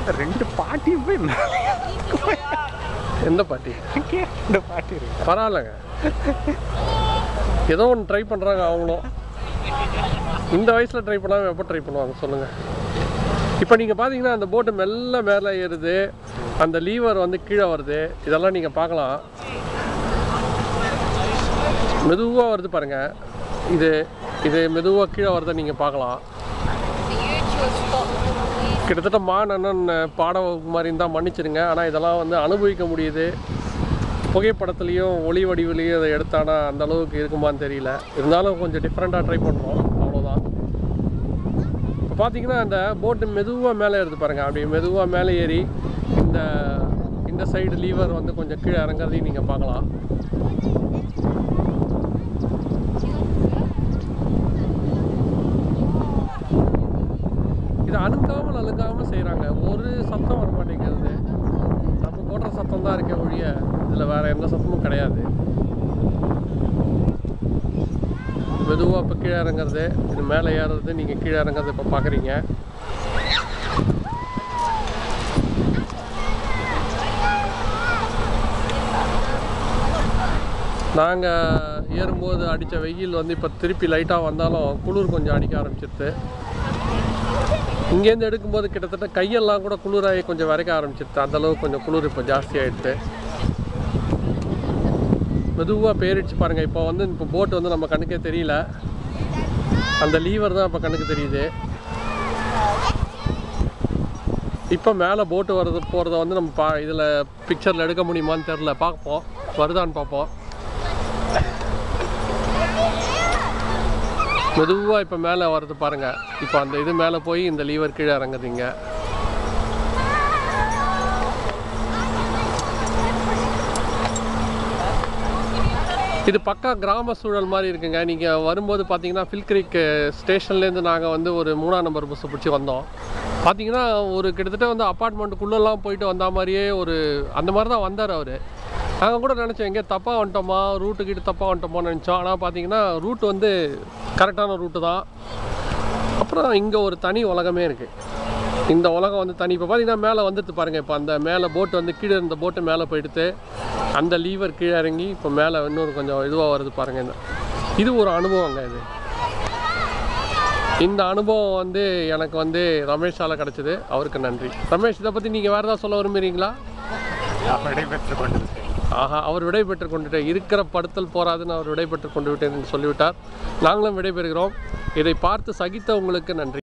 2 பாட்டியும் போய் எந்த பாட்டி? 2 பாட்டி இருக்கு. பரவாயில்லைங்க, ஏதோ ஒன்று ட்ரை பண்ணுறாங்க அவங்களும். இந்த வயசில் ட்ரை பண்ணாமல் எப்போ ட்ரை பண்ணுவாங்க சொல்லுங்கள்? இப்போ நீங்கள் பார்த்தீங்கன்னா அந்த போட்டு மெல்ல மேலே ஏறுது, அந்த லீவர் வந்து கீழே வருது, இதெல்லாம் நீங்கள் பார்க்கலாம். மெதுவாக வருது பாருங்கள், இது மெதுவாக கீழே வரதை நீங்கள் பார்க்கலாம். கிட்டத்தட்ட மானண்ணன் பாட மாதிரி இருந்தால் மன்னிச்சிருங்க, ஆனால் இதெல்லாம் வந்து அனுபவிக்க முடியுது. புகைப்படத்துலேயும் ஒளி வடிவிலையும் அதை எடுத்தானா அந்த அளவுக்கு இருக்குமான்னு தெரியல. இருந்தாலும் கொஞ்சம் டிஃப்ரெண்ட்டாக ட்ரை பண்ணுறோம், அவ்வளோதான். இப்போ பார்த்தீங்கன்னா அந்த போட்டு மெதுவாக மேலே ஏறுது பாருங்கள். அப்படி மெதுவாக மேலே ஏறி இந்த சைடு லீவர் வந்து கொஞ்சம் கீழே இறங்குறதையும் நீங்கள் பார்க்கலாம். இது அழுக்காமல் செய்கிறாங்க. ஒரு சத்தம் வர மாட்டேங்கிறது. நம்ம போடுற சத்தம் தான் இருக்க ஒழிய இதில் வேறு எந்த சத்தமும் கிடையாது. மெதுவாக இப்போ கீழே இறங்குறது, இது மேலே ஏறுறது, நீங்கள் கீழே இறங்குறது இப்போ பார்க்குறீங்க. நாங்கள் ஏறும்போது அடித்த வெயில் வந்து இப்போ திருப்பி லைட்டாக வந்தாலும் குளிர் கொஞ்சம் அடிக்க ஆரம்பிச்சிருது. இங்கேருந்து எடுக்கும்போது கிட்டத்தட்ட கையெல்லாம் கூட குளிராகி கொஞ்சம் வரைக்க ஆரம்பிச்சிருது. அந்தளவுக்கு கொஞ்சம் குளிர் இப்போ ஜாஸ்தி ஆகிடுது. மெதுவாக பேரிடுச்சு பாருங்கள். இப்போ போட்டு வந்து நம்ம கண்ணுக்கே தெரியல, அந்த லீவர் தான் இப்போ கண்ணுக்கு தெரியுது. இப்போ மேலே போட்டு போகிறத வந்து நம்ம இதில் பிக்சரில் எடுக்க முடியுமான்னு தெரில, பார்ப்போம், வருதான்னு பார்ப்போம். மெதுவாக இப்போ மேலே வர்றது பாருங்கள். இப்போ அந்த இது மேலே போய் இந்த லீவர் கீழே இறங்குதுங்க. இது பக்கா கிராம சூழல் மாதிரி இருக்குங்க. நீங்கள் வரும்போது பார்த்தீங்கன்னா ஃபில்கிரிக் ஸ்டேஷன்லேருந்து நாங்கள் வந்து ஒரு 3ஆம் நம்பர் பஸ்ஸை பிடிச்சி வந்தோம். பார்த்தீங்கன்னா ஒரு கிட்டத்தட்ட வந்து அப்பார்ட்மெண்ட்டுக்குள்ளெல்லாம் போயிட்டு வந்த மாதிரியே அந்த மாதிரி தான் வந்தார் அவர். நாங்கள் கூட நினச்சோம் எங்கேயோ தப்பாக வந்துட்டோமா, ரூட்டுக்கிட்ட தப்பாக வந்துட்டோமான்னு நினச்சோம். ஆனால் பார்த்தீங்கன்னா ரூட் வந்து கரெக்டான ரூட்டு தான். அப்புறம் இங்கே ஒரு தனி உலகமே இருக்குது. இந்த உலகம் வந்து தனி. இப்போ பார்த்தீங்கன்னா மேலே வந்துட்டு பாருங்கள். இப்போ அந்த மேலே போட்டு வந்து கீழே இருந்த போட்டு மேலே போயிடுத்து, அந்த லீவர் கீழே இறங்கி இப்போ மேலே இன்னொரு கொஞ்சம் இதுவாக வருது பாருங்கள். இது ஒரு அனுபவங்க. இந்த அனுபவம் வந்து எனக்கு வந்து ரமேஷால் கிடச்சிது. அவருக்கு நன்றி. ரமேஷ், இதை பற்றி நீங்கள் வேறு ஏதாவது சொல்ல விரும்புகிறீங்களா? ஆஹா, அவர் விடைபெற்று கொண்டுட்டு இருக்கிற படுத்தல் போராதுன்னு அவர் விடைபெற்று கொண்டு விட்டேன் என்று சொல்லிவிட்டார். நாங்களும் விடைபெறுகிறோம். இதை பார்த்து சகித்த உங்களுக்கு நன்றி.